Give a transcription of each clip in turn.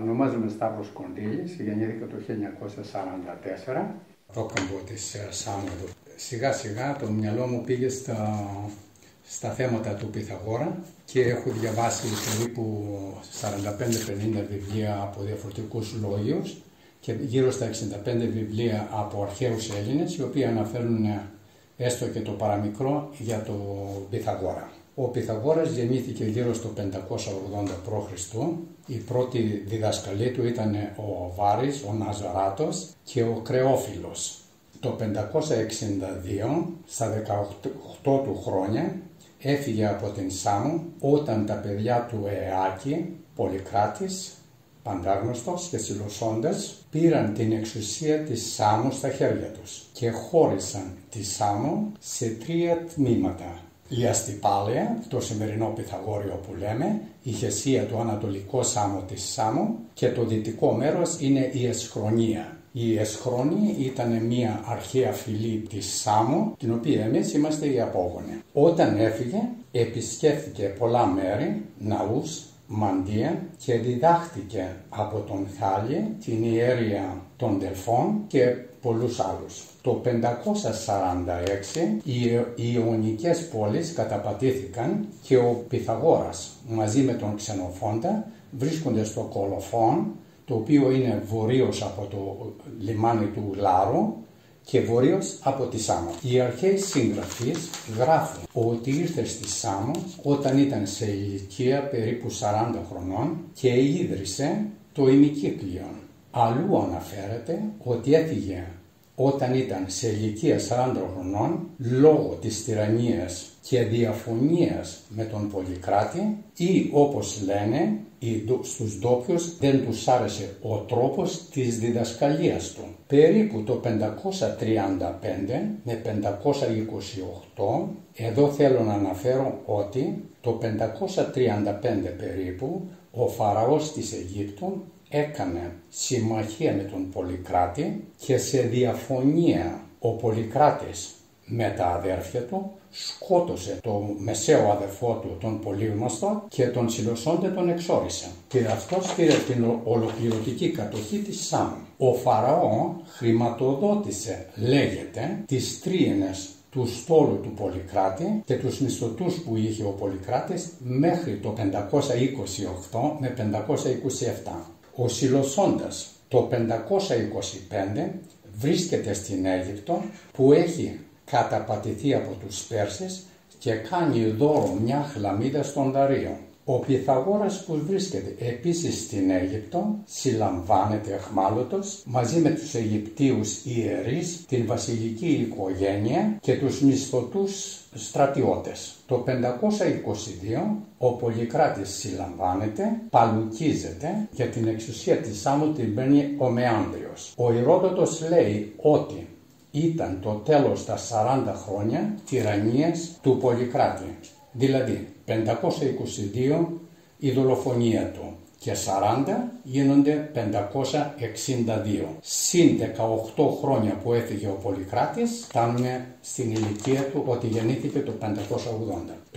Ονομάζομαι Σταύρος Κοντήλης, γεννήθηκα το 1944. Το κάμπο της Σάμου. Σιγά σιγά το μυαλό μου πήγε στα θέματα του Πυθαγόρα και έχω διαβάσει περίπου 45-50 βιβλία από διαφορετικούς λόγιους και γύρω στα 65 βιβλία από αρχαίους Έλληνες, οι οποίοι αναφέρουν έστω και το παραμικρό για το Πυθαγόρα. Ο Πυθαγόρας γεννήθηκε γύρω στο 580 π.Χ. Η πρώτη διδασκαλή του ήταν ο Βάρης, ο Ναζαράτος και ο Κρεόφιλος. Το 562, στα 18 του χρόνια, έφυγε από την Σάμο όταν τα παιδιά του Αεάκη, Πολυκράτης, Παντάγνωστος και Συλλοσσόντας, πήραν την εξουσία της Σάμου στα χέρια τους και χώρισαν τη Σάμο σε 3 τμήματα. Η Αστυπάλαια, το σημερινό Πυθαγόριο που λέμε, η Χεσία, το ανατολικό Σάμο της Σάμου, και το δυτικό μέρος είναι η Εσχρονία. Η Εσχρονή ήταν μια αρχαία φυλή της Σάμου, την οποία εμείς είμαστε οι απόγονοι. Όταν έφυγε, επισκέφθηκε πολλά μέρη, ναούς, μαντεία και διδάχτηκε από τον Χάλη, την ιέρια των Δελφών και πολλούς άλλους. Το 546 οι Ιωνικές πόλεις καταπατήθηκαν και ο Πυθαγόρας μαζί με τον Ξενοφόντα βρίσκονται στο Κολοφόν, το οποίο είναι βορείως από το λιμάνι του Λάρου και βορείως από τη Σάμο. Οι αρχαίοι συγγραφείς γράφουν ότι ήρθε στη Σάμο όταν ήταν σε ηλικία περίπου 40 χρονών και ίδρυσε το ημικύκλιον. Αλλού αναφέρεται ότι έφυγε όταν ήταν σε ηλικία 40 χρονών λόγω της τυραννίας και διαφωνίας με τον Πολυκράτη ή, όπως λένε στους ντόπιους, δεν τους άρεσε ο τρόπος της διδασκαλίας του. Περίπου το 535 με 528, εδώ θέλω να αναφέρω ότι το 535 περίπου ο Φαραώς της Αιγύπτου έκανε συμμαχία με τον Πολυκράτη και σε διαφωνία ο Πολυκράτης με τα αδέρφια του σκότωσε το μεσαίο αδερφό του, τον Πολύγνωστο, και τον Συλλοσσόντα τον εξόρισε. Και αυτός πήρε την ολοκληρωτική κατοχή της Σάμου. Ο Φαραώ χρηματοδότησε, λέγεται, τις τρίενες του στόλου του Πολυκράτη και τους μισθωτούς που είχε ο Πολυκράτης μέχρι το 528 με 527. Ο Συλλοσσόντας το 525 βρίσκεται στην Αίγυπτο που έχει καταπατηθεί από τους Πέρσες και κάνει δώρο μια χλαμίδα στον Δαρείο. Ο Πυθαγόρας που βρίσκεται επίσης στην Αίγυπτο συλλαμβάνεται εχμάλωτος μαζί με τους Αιγυπτίους ιερείς, την βασιλική οικογένεια και τους μισθωτούς στρατιώτες. Το 522 ο Πολυκράτης συλλαμβάνεται, παλουκίζεται και την εξουσία της Σάμου την παίρνει ο Μεάνδριος. Ο Ηρόδοτος λέει ότι ήταν το τέλος στα 40 χρόνια τυραννίας του Πολυκράτη. Δηλαδή 522 η δολοφονία του και 40 γίνονται 562. Συν 18 χρόνια που έφυγε ο Πολυκράτης φτάνουμε στην ηλικία του ότι γεννήθηκε το 580. Το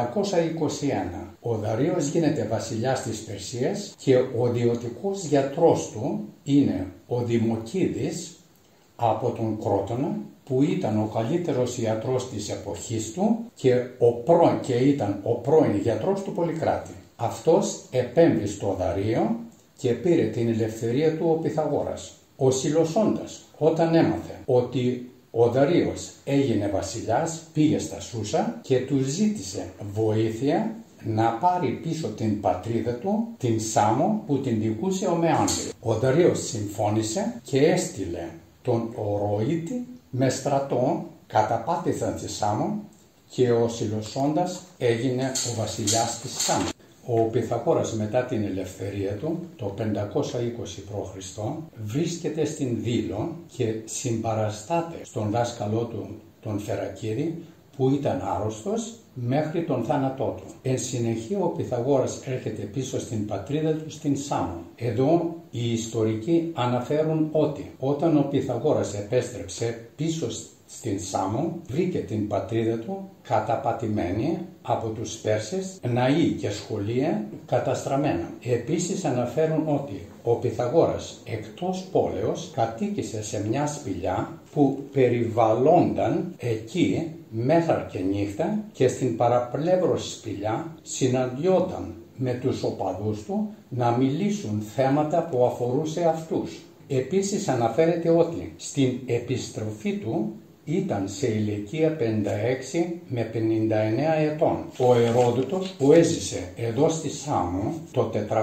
521 ο Δαρείος γίνεται βασιλιάς της Περσίας και ο ιδιωτικός γιατρός του είναι ο Δημοκίδης από τον Κρότονα, που ήταν ο καλύτερος ιατρός της εποχής του και ήταν ο πρώην γιατρός του Πολυκράτη. Αυτός επέμβη στο Δαρείο και πήρε την ελευθερία του ο Πυθαγόρας. Ο Συλλοσσόντας όταν έμαθε ότι ο Δαρείος έγινε βασιλιάς πήγε στα Σούσα και του ζήτησε βοήθεια να πάρει πίσω την πατρίδα του, την Σάμο που την δικούσε ο Μεάνδριος. Ο Δαρείος συμφώνησε και έστειλε τον Ορόητη με στρατό, καταπάτησαν τη Σάμο και ο Συλλοσσόντας έγινε ο βασιλιάς της Σάμου. Ο Πυθαγόρας μετά την ελευθερία του, το 520 π.Χ. βρίσκεται στην Δήλο και συμπαραστάται στον δάσκαλό του, τον Φερακίδη, που ήταν άρρωστος μέχρι τον θάνατό του. Εν συνεχεία ο Πυθαγόρας έρχεται πίσω στην πατρίδα του, στην Σάμο. Εδώ οι ιστορικοί αναφέρουν ότι όταν ο Πυθαγόρας επέστρεψε πίσω στην Σάμο βρήκε την πατρίδα του καταπατημένη από τους Πέρσες, ναοί και σχολεία καταστραμμένα. Επίσης αναφέρουν ότι ο Πυθαγόρας εκτός πόλεως κατοίκησε σε μια σπηλιά που περιβαλλόνταν εκεί μέρα και νύχτα και στην παραπλεύρωση σπηλιά συναντιόταν με τους οπαδούς του να μιλήσουν θέματα που αφορούσε αυτούς. Επίσης αναφέρεται ότι στην επιστροφή του ήταν σε ηλικία 56 με 59 ετών. Ο Αιρόδοτος που έζησε εδώ στη Σάμο το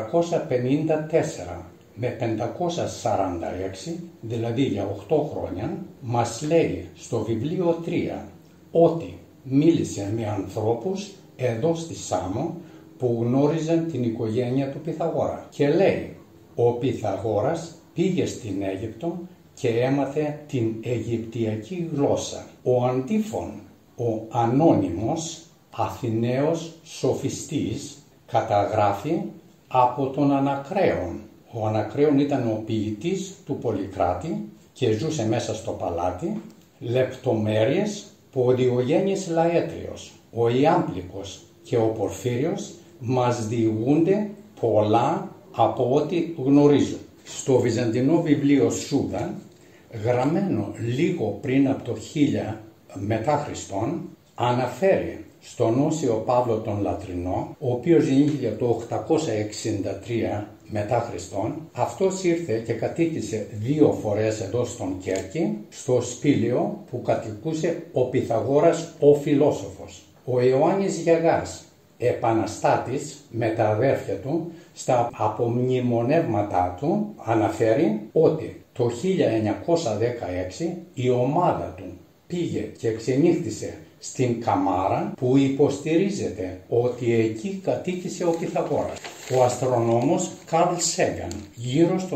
454 με 546, δηλαδή για 8 χρόνια, μας λέει στο βιβλίο 3 ότι μίλησε με ανθρώπους εδώ στη Σάμο που γνώριζαν την οικογένεια του Πυθαγόρα και λέει ο Πυθαγόρας πήγε στην Αίγυπτο και έμαθε την Αιγυπτιακή γλώσσα. Ο Αντίφων, ο ανώνυμος Αθηναίος σοφιστής, καταγράφει από τον Ανακρέον. Ο Ανακρέον ήταν ο ποιητής του Πολυκράτη και ζούσε μέσα στο παλάτι, λεπτομέρειες που ο Διογέννης Λαέτριος, ο Ιάμπλικος και ο Πορφύριος μας διηγούνται πολλά από ό,τι γνωρίζω. Στο βυζαντινό βιβλίο Σούδα, γραμμένο λίγο πριν από το 1000 μετά Χριστόν, αναφέρει στον Όσιο Παύλο τον Λατρινό, ο οποίος γεννήθηκε το 863 μετά Χριστόν. Αυτός ήρθε και κατοίκησε 2 φορές εδώ στον Κέρκη, στο σπήλαιο που κατοικούσε ο Πυθαγόρας ο φιλόσοφος. Ο Ιωάννης Γεγάς, επαναστάτης με τα αδέρφια του, στα απομνημονεύματά του αναφέρει ότι το 1916 η ομάδα του πήγε και ξενύχτησε στην Καμάρα που υποστηρίζεται ότι εκεί κατοίκησε ο Πυθαγόρας. Ο αστρονόμος Καρλ Σέγκαν γύρω στο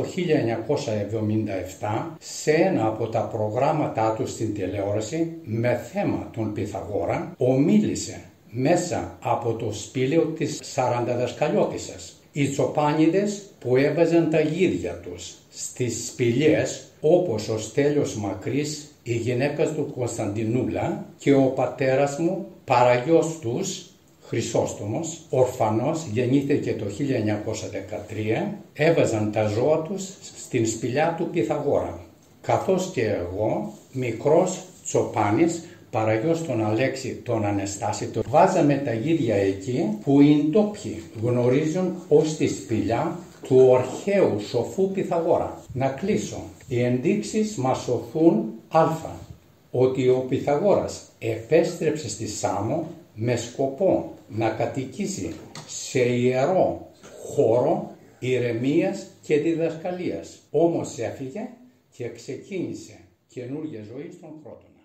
1977 σε ένα από τα προγράμματά του στην τηλεόραση με θέμα τον Πυθαγόρα ομίλησε μέσα από το σπήλαιο της Σαρανταδασκαλιώτισσας. Οι τσοπάνιδες που έβαζαν τα γίδια τους στις σπηλιές, όπως ο Στέλιος Μακρύς, η γυναίκα του Κωνσταντινούλα και ο πατέρας μου, παραγιός τους, Χρυσόστομος, ορφανός, γεννήθηκε το 1913, έβαζαν τα ζώα τους στην σπηλιά του Πυθαγόρα. Καθώς και εγώ, μικρός τσοπάνης, παραγιός τον Αλέξη τον Ανεστάσιτο, βάζαμε τα γίδια εκεί που οι ντόπιοι γνωρίζουν ως τη σπηλιά του αρχαίου σοφού Πυθαγόρα. Να κλείσω. Οι ενδείξεις μας σωθούν ότι ο Πυθαγόρας επέστρεψε στη Σάμο με σκοπό να κατοικήσει σε ιερό χώρο ηρεμίας και διδασκαλίας. Όμως έφυγε και ξεκίνησε καινούργια ζωή στον Κρότονα.